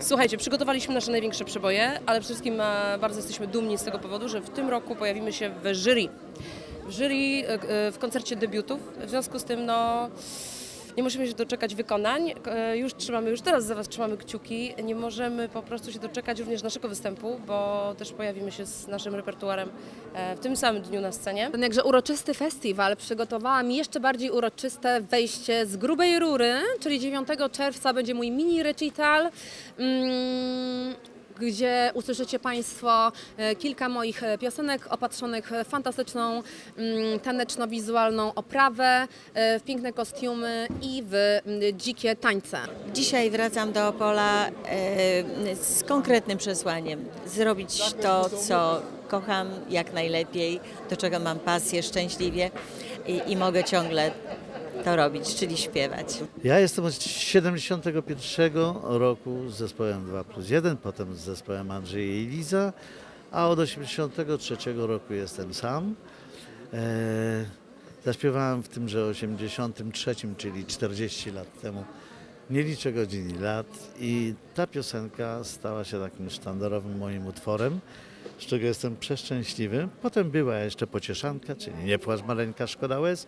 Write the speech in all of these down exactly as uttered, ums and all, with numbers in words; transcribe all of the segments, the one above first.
Słuchajcie, przygotowaliśmy nasze największe przeboje, ale przede wszystkim e, bardzo jesteśmy dumni z tego powodu, że w tym roku pojawimy się w jury. W jury e, w koncercie debiutów. W związku z tym no, nie musimy się doczekać wykonań. E, już trzymamy, już teraz za Was trzymamy kciuki. Nie możemy po prostu się doczekać również naszego występu, bo też pojawimy się z naszym repertuarem e, w tym samym dniu na scenie. Ten jakże uroczysty festiwal przygotowałam jeszcze bardziej uroczyste wejście z grubej rury, czyli dziewiątego czerwca będzie mój mini recital, mm, gdzie usłyszycie Państwo kilka moich piosenek opatrzonych w fantastyczną taneczno-wizualną oprawę, w piękne kostiumy i w dzikie tańce. Dzisiaj wracam do Opola e, z konkretnym przesłaniem. Zrobić to, co kocham jak najlepiej, do czego mam pasję szczęśliwie i, i mogę ciągle to robić, czyli śpiewać. Ja jestem od siedemdziesiątego pierwszego roku z zespołem dwa plus jeden, potem z zespołem Andrzej i Liza, a od osiemdziesiątego trzeciego roku jestem sam. E, zaśpiewałem w tymże osiemdziesiątym trzecim, czyli czterdzieści lat temu, Nie liczę godzin i lat, i ta piosenka stała się takim sztandarowym moim utworem, z czego jestem przeszczęśliwy. Potem była jeszcze Pocieszanka, czyli Nie płacz maleńka, szkoda łez.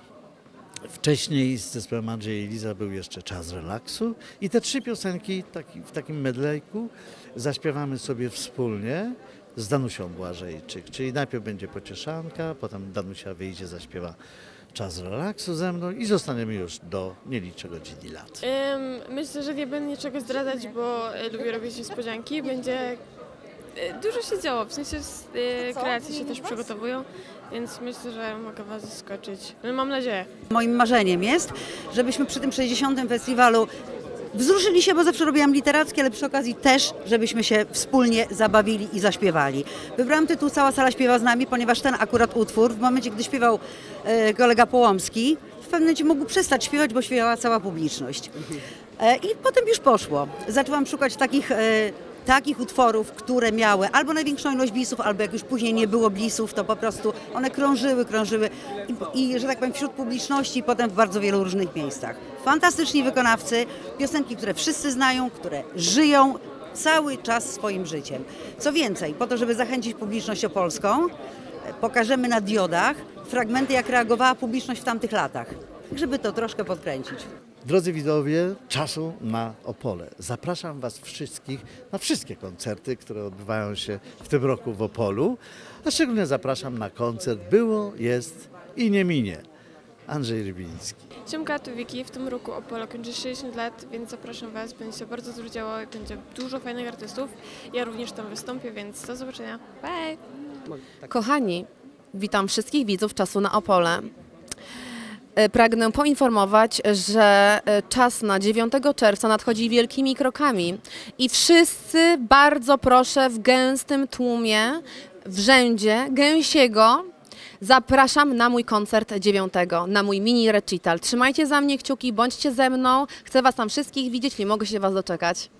Wcześniej z zespołem Andrzej i Liza był jeszcze Czas relaksu i te trzy piosenki taki, w takim medlejku zaśpiewamy sobie wspólnie z Danusią Błażejczyk, czyli najpierw będzie Pocieszanka, potem Danusia wyjdzie, zaśpiewa Czas relaksu ze mną i zostaniemy już do Nie liczę godzin i lat. Myślę, że nie będę niczego zdradzać, bo lubię robić niespodzianki. Będzie dużo się działo, w sensie kreacje się też przygotowują, więc myślę, że mogę Was zaskoczyć. No, mam nadzieję. Moim marzeniem jest, żebyśmy przy tym sześćdziesiątym festiwalu wzruszyli się, bo zawsze robiłam literackie, ale przy okazji też, żebyśmy się wspólnie zabawili i zaśpiewali. Wybrałam tytuł Cała sala śpiewa z nami, ponieważ ten akurat utwór, w momencie, gdy śpiewał e, kolega Połomski, w pewnym momencie mógł przestać śpiewać, bo śpiewała cała publiczność. E, I potem już poszło. Zaczęłam szukać takich e, takich utworów, które miały albo największą ilość blisów, albo jak już później nie było blisów, to po prostu one krążyły, krążyły i, i że tak powiem wśród publiczności, potem w bardzo wielu różnych miejscach. Fantastyczni wykonawcy, piosenki, które wszyscy znają, które żyją cały czas swoim życiem. Co więcej, po to, żeby zachęcić publiczność opolską, pokażemy na diodach fragmenty, jak reagowała publiczność w tamtych latach, żeby to troszkę podkręcić. Drodzy widzowie, Czasu na Opole. Zapraszam Was wszystkich na wszystkie koncerty, które odbywają się w tym roku w Opolu, a szczególnie zapraszam na koncert Było, jest i nie minie. Andrzej Rybiński. Siemka, tu Wiki. W tym roku Opole kończy sześćdziesiąt lat, więc zapraszam Was. Będzie się bardzo dużo działo, będzie dużo fajnych artystów. Ja również tam wystąpię, więc do zobaczenia. Bye! Kochani, witam wszystkich widzów Czasu na Opole. Pragnę poinformować, że czas na dziewiątego czerwca nadchodzi wielkimi krokami i wszyscy bardzo proszę w gęstym tłumie, w rzędzie gęsiego zapraszam na mój koncert dziewiątego, na mój mini recital. Trzymajcie za mnie kciuki, bądźcie ze mną, chcę Was tam wszystkich widzieć, nie mogę się Was doczekać.